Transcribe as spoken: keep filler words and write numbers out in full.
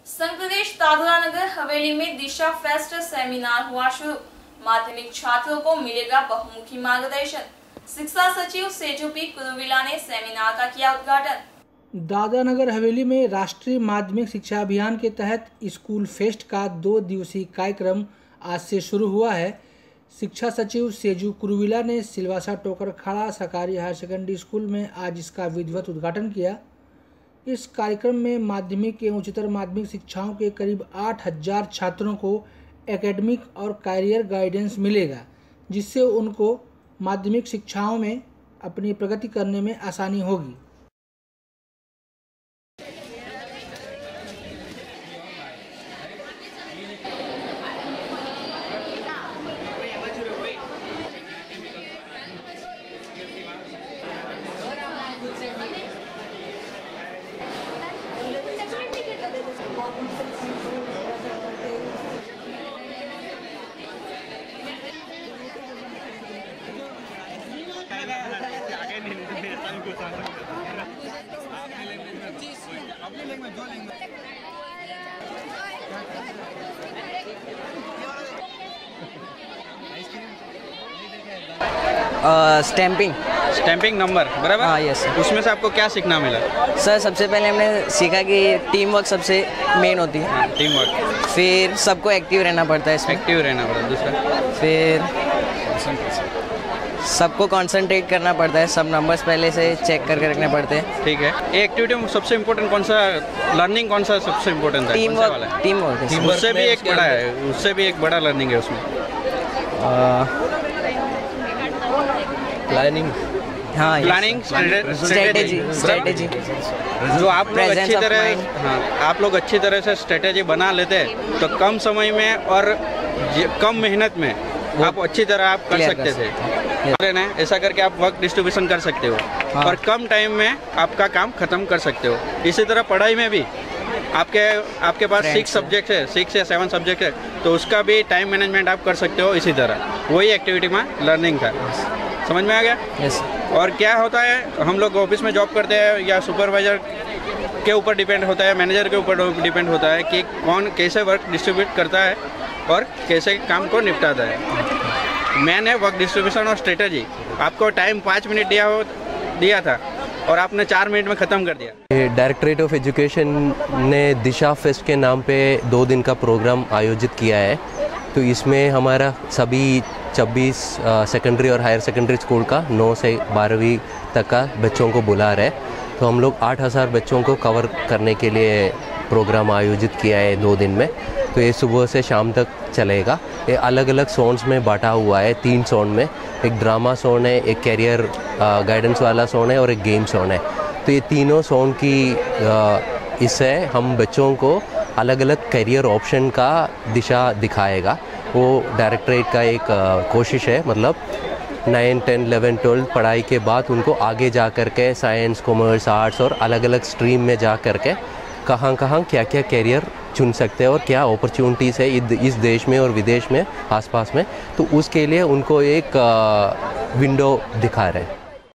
संघ प्रदेश दादरा नगर हवेली में दिशा fest seminar हुआ शुरू। माध्यमिक छात्रों को मिलेगा बहुमुखी मार्गदर्शन। शिक्षा सचिव सेजू पी कुरुविला ने सेमिनार का किया उद्घाटन। दादरा नगर हवेली में राष्ट्रीय माध्यमिक शिक्षा अभियान के तहत स्कूल फेस्ट का दो दिवसीय कार्यक्रम आज से शुरू हुआ है। शिक्षा सचिव सेजू कुरुविला ने सिलवासा टोकरखाड़ा सरकारी हायर सेकेंडरी स्कूल में आज इसका विधिवत उद्घाटन किया। इस कार्यक्रम में माध्यमिक एवं उच्चतर माध्यमिक शिक्षाओं के करीब आठ हजार छात्रों को एकेडमिक और कैरियर गाइडेंस मिलेगा, जिससे उनको माध्यमिक शिक्षाओं में अपनी प्रगति करने में आसानी होगी। स्टैंपिंग स्टैंपिंग नंबर बराबर। हाँ यस सर। उसमें से आपको क्या सीखना मिला? सर सबसे पहले हमने सीखा कि टीम वर्क सबसे मेन होती है। हाँ, टीम वर्क। फिर सबको एक्टिव रहना पड़ता है इसमें। एक्टिव रहना पड़ता है। दूसरा फिर सबको कंसंट्रेट करना पड़ता है। सब नंबर्स पहले से चेक करके रखने पड़ते हैं। ठीक है। ये एक्टिविटी में सबसे इम्पोर्टेंट कौन सा लर्निंग कौन सा सबसे इम्पोर्टेंट है? Team work. टीम वर्क उससे भी एक बड़ा है उससे भी एक बड़ा लर्निंग है उसमें। प्लानिंग। हाँ प्लानिंग स्ट्रेटेजी स्ट्रेटेजी जो आप लोग अच्छी तरह हाँ आप लोग अच्छी तरह से स्ट्रेटेजी बना लेते हैं तो कम समय में और कम मेहनत में आप अच्छी तरह आप कर सकते थे ना। ऐसा करके आप वर्क डिस्ट्रीब्यूशन कर सकते हो। हाँ। और कम टाइम में आपका काम खत्म कर सकते हो। इसी तरह पढ़ाई में भी आपके आपके पास सिक्स सब्जेक्ट है सिक्स या सेवन सब्जेक्ट है तो उसका भी टाइम मैनेजमेंट आप कर सकते हो। इसी तरह वही एक्टिविटी में लर्निंग था। समझ में आ गया? यस। और क्या होता है, हम लोग ऑफिस में जॉब करते हैं या सुपरवाइजर के ऊपर डिपेंड होता है, मैनेजर के ऊपर डिपेंड होता है कि कौन कैसे वर्क डिस्ट्रीब्यूट करता है और कैसे काम को निपटाता है। मैंने वर्क डिस्ट्रीब्यूशन और स्ट्रेटजी आपको टाइम पाँच मिनट दिया हो दिया था और आपने चार मिनट में ख़त्म कर दिया। डायरेक्टरेट ऑफ एजुकेशन ने दिशा फेस्ट के नाम पे दो दिन का प्रोग्राम आयोजित किया है। तो इसमें हमारा सभी छब्बीस सेकेंडरी और हायर सेकेंडरी स्कूल का नौ से बारहवीं तक का बच्चों को बुला रहे हैं। तो हम लोग आठ हज़ार बच्चों को कवर करने के लिए प्रोग्राम आयोजित किया है दो दिन में। तो ये सुबह से शाम तक चलेगा। ये अलग अलग जोन्स में बांटा हुआ है। तीन जोन में, एक ड्रामा जोन है, एक कैरियर गाइडेंस वाला जोन है और एक गेम जोन है। तो ये तीनों जोन की इससे हम बच्चों को अलग अलग करियर ऑप्शन का दिशा दिखाएगा। वो डायरेक्टरेट का एक कोशिश है, मतलब नाइन टेन इलेवन ट्वेल्व पढ़ाई के बाद उनको आगे जा कर के साइंस कॉमर्स आर्ट्स और अलग अलग स्ट्रीम में जा कर के कहाँ कहाँ क्या क्या करियर चुन सकते हैं और क्या अपॉर्चुनिटीज़ है इस देश में और विदेश में आसपास में। तो उसके लिए उनको एक विंडो दिखा रहे हैं।